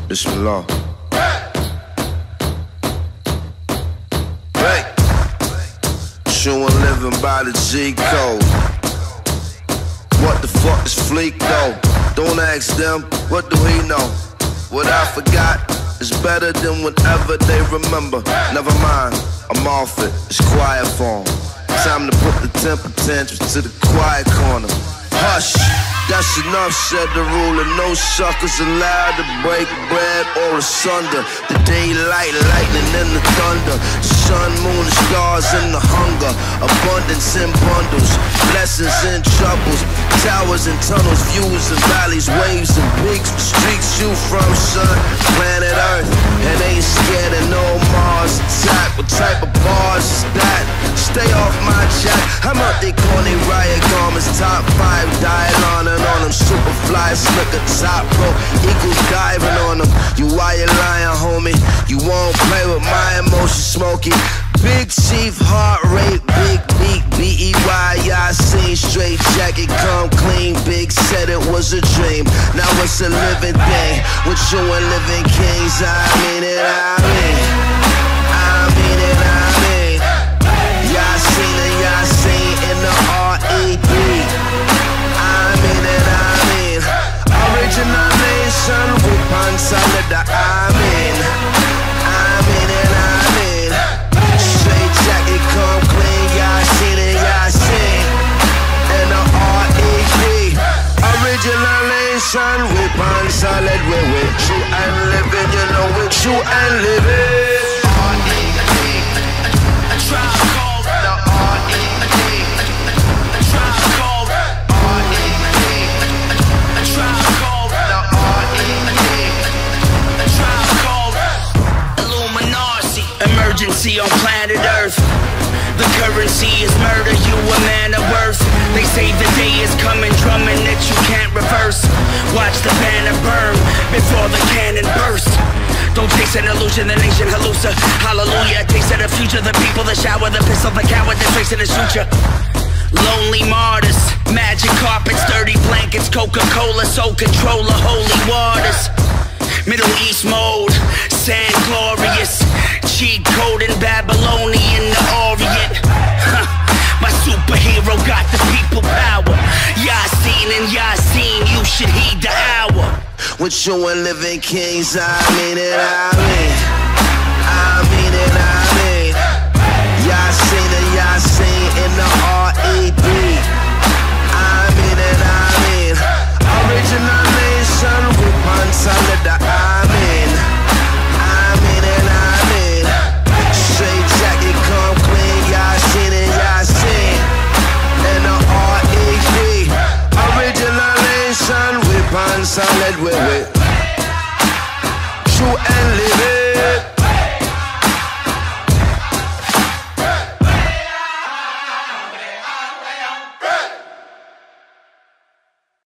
Bismillah. Hey, true and living by the G code. What the fuck is Fleek though? Don't ask them, what do he know? What I forgot is better than whatever they remember. Never mind, I'm off it, it's quiet form. Time to put the temper tantrums to the quiet corner. Hush, that's enough, said the ruler. No suckers allowed to break bread or asunder. The daylight, lightning and the thunder. The sun, moon, the stars and the hunger. Abundance in bundles, blessings and troubles. Towers and tunnels, views and valleys, waves and peaks. Streets you from, son, planet Earth. And ain't scared of no Mars attack. What type of bars is that? Stay off my jack. I'm out they corny riot garments. Top 5 dial on them. Super fly, slicker, top pro. Eagles diving on them. You why you lying, homie? You won't play with my emotions, Smokey. Big chief, heart rate, big beat, B-E-Y, I seen straight jacket, come clean. Big said it was a dream, now it's a living thing. With you and living kings, I mean it, I mean. I mean it, I mean. Yasin and Yasin in the R-E-D. I mean it, I mean. Original nation, whip on solid, I mean. I mean it, I mean. Straight jacket, come clean, Yasin and Yasin in the R-E-D. Original nation, whip on solid, we're with you and living, you know with you and living. Emergency on planet Earth. The currency is murder, you a man of worth. They say the day is coming, drumming that you can't reverse. Watch the banner burn before the cannon burst. Don't chase an illusion, the nation hallucina. Hallelujah, taste of the future, the people, the shower, the pistol, the coward, the trace of the suture. Lonely martyrs, magic carpets, dirty blankets, Coca-Cola, soul controller, holy waters. Middle East mode, sand glorious. Cheat code in Babylonian, the Orient. My superhero got the people power. Yasin and Yasin, you should heed the hour. With you and living kings, I mean it, I mean. I mean it, I mean. Yasin and Yasin in the R-E-D. I mean it, I mean. Original nation, whip on solid, I mean. I mean it, I mean. Straight jacket, come clean, Yasin and Yasin in the R-E-D. Original nation, whip on solid, we're with true and living.